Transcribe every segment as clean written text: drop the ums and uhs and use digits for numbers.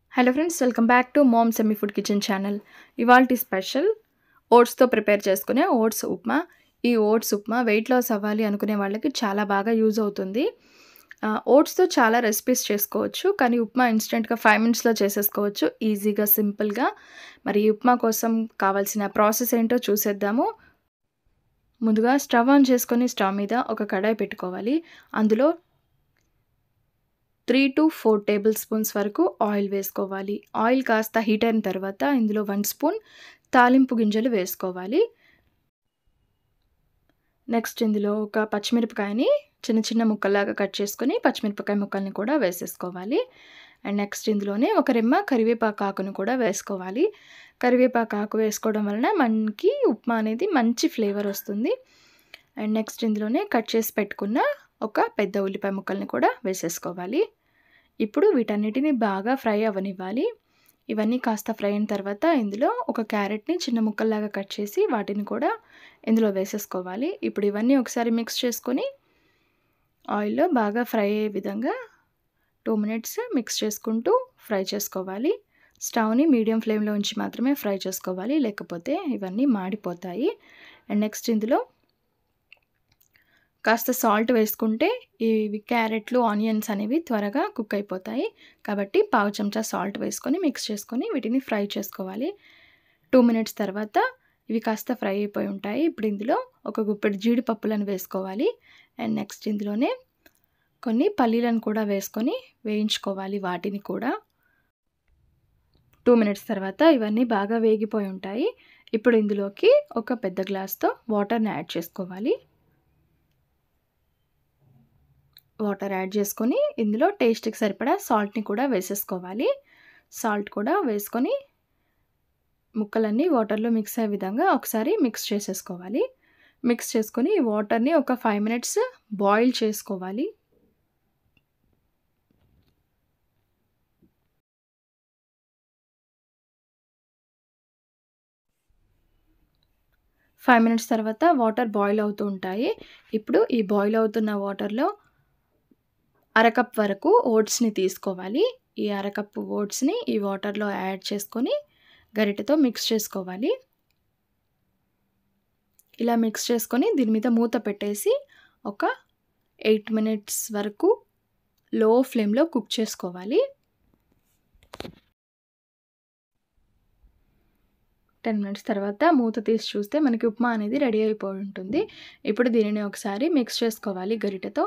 Hello friends, welcome back to mom semi food kitchen channel. ఇవాల్టి special ఓట్స్తో prepare చేసుకునే oats upma. ఈ oats upma weight loss అవ్వాలి అనుకునే వాళ్ళకి చాలా బాగా యూజ్ అవుతుంది. ఓట్స్తో చాలా రెసిపీస్ చేసుకోవచ్చు, కానీ ఉప్మా ఇన్స్టెంట్గా 5 మినిట్స్లో చేసేసుకోవచ్చు ఈజీగా, సింపుల్గా. మరి ఈ ఉప్మా కోసం కావాల్సిన ప్రాసెస్ ఏంటో చూసేద్దాము. ముందుగా స్టవ్ ఆన్ చేసుకొని స్టవ్ మీద ఒక కడాయి పెట్టుకోవాలి. అందులో 3 to 4 టేబుల్ స్పూన్స్ వరకు ఆయిల్ వేసుకోవాలి. ఆయిల్ కాస్త హీట్ అయిన తర్వాత ఇందులో 1 స్పూన్ తాలింపు గింజలు వేసుకోవాలి. నెక్స్ట్ ఇందులో ఒక పచ్చిమిరపకాయని చిన్న చిన్న ముక్కల్లాగా కట్ చేసుకొని పచ్చిమిరపకాయ ముక్కల్ని కూడా వేసేసుకోవాలి. అండ్ నెక్స్ట్ ఇందులోనే ఒక రెమ్మ కరివేపాకు ఆకును కూడా వేసుకోవాలి. కరివేపాకు ఆకు వేసుకోవడం వలన మనకి ఉప్మా అనేది మంచి ఫ్లేవర్ వస్తుంది. అండ్ నెక్స్ట్ ఇందులోనే కట్ చేసి పెట్టుకున్న ఒక పెద్ద ఉల్లిపాయ ముక్కల్ని కూడా వేసేసుకోవాలి. ఇప్పుడు వీటన్నిటిని బాగా ఫ్రై అవ్వనివ్వాలి. ఇవన్నీ కాస్త ఫ్రై అయిన తర్వాత ఇందులో ఒక క్యారెట్ని చిన్న ముక్కల్లాగా కట్ చేసి వాటిని కూడా ఇందులో వేసేసుకోవాలి. ఇప్పుడు ఇవన్నీ ఒకసారి మిక్స్ చేసుకొని ఆయిల్లో బాగా ఫ్రై అయ్యే విధంగా 2 మినిట్స్ మిక్స్ చేసుకుంటూ ఫ్రై చేసుకోవాలి. స్టవ్ని మీడియం ఫ్లేమ్లో ఉంచి మాత్రమే ఫ్రై చేసుకోవాలి, లేకపోతే ఇవన్నీ మాడిపోతాయి. అండ్ నెక్స్ట్ ఇందులో కాస్త సాల్ట్ వేసుకుంటే ఇవి క్యారెట్లు, ఆనియన్స్ అనేవి త్వరగా కుక్ అయిపోతాయి. కాబట్టి పావు చెంచా సాల్ట్ వేసుకొని మిక్స్ చేసుకొని వీటిని ఫ్రై చేసుకోవాలి. 2 మినిట్స్ తర్వాత ఇవి కాస్త ఫ్రై అయిపోయి ఉంటాయి. ఇప్పుడు ఇందులో ఒక గుప్పెడు జీడిపప్పులను వేసుకోవాలి. అండ్ నెక్స్ట్ ఇందులోనే కొన్ని పల్లీలను కూడా వేసుకొని వేయించుకోవాలి. వాటిని కూడా 2 మినిట్స్ తర్వాత ఇవన్నీ బాగా వేగిపోయి ఉంటాయి. ఇప్పుడు ఇందులోకి ఒక పెద్ద గ్లాస్తో వాటర్ని యాడ్ చేసుకోవాలి. వాటర్ యాడ్ చేసుకొని ఇందులో టేస్ట్కి సరిపడా సాల్ట్ని కూడా వేసేసుకోవాలి. సాల్ట్ కూడా వేసుకొని ముక్కలన్నీ వాటర్లో మిక్స్ అయ్యే విధంగా ఒకసారి మిక్స్ చేసేసుకోవాలి. మిక్స్ చేసుకొని ఈ వాటర్ని ఒక 5 మినిట్స్ బాయిల్ చేసుకోవాలి. ఫైవ్ మినిట్స్ తర్వాత వాటర్ బాయిల్ అవుతూ ఉంటాయి. ఇప్పుడు ఈ బాయిల్ అవుతున్న వాటర్లో అరకప్ వరకు ఓట్స్ని తీసుకోవాలి. ఈ అరకప్పు ఓట్స్ని ఈ వాటర్లో యాడ్ చేసుకొని గరిటెతో మిక్స్ చేసుకోవాలి. ఇలా మిక్స్ చేసుకొని దీని మీద మూత పెట్టేసి ఒక 8 మినిట్స్ వరకు లో ఫ్లేమ్లో కుక్ చేసుకోవాలి. 10 మినిట్స్ తర్వాత మూత తీసి చూస్తే మనకి ఉప్మా అనేది రెడీ అయిపోయి ఉంటుంది. ఇప్పుడు దీనిని ఒకసారి మిక్స్ చేసుకోవాలి గరిటెతో.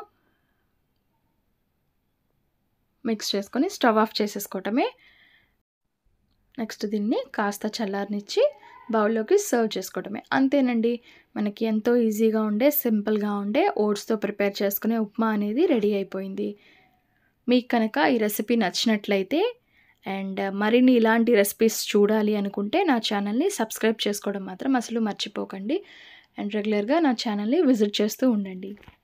మిక్స్ చేసుకొని స్టవ్ ఆఫ్ చేసేసుకోవటమే. నెక్స్ట్ దీన్ని కాస్త చల్లారనిచ్చి బౌల్లోకి సర్వ్ చేసుకోవటమే. అంతేనండి, మనకి ఎంతో ఈజీగా ఉండే, సింపుల్గా ఉండే ఓట్స్తో ప్రిపేర్ చేసుకునే ఉప్మా అనేది రెడీ అయిపోయింది. మీకు కనుక ఈ రెసిపీ నచ్చినట్లయితే అండ్ మరిన్ని ఇలాంటి రెసిపీస్ చూడాలి అనుకుంటే నా ఛానల్ని సబ్స్క్రైబ్ చేసుకోవడం మాత్రం అసలు మర్చిపోకండి. అండ్ రెగ్యులర్గా నా ఛానల్ని విజిట్ చేస్తూ ఉండండి.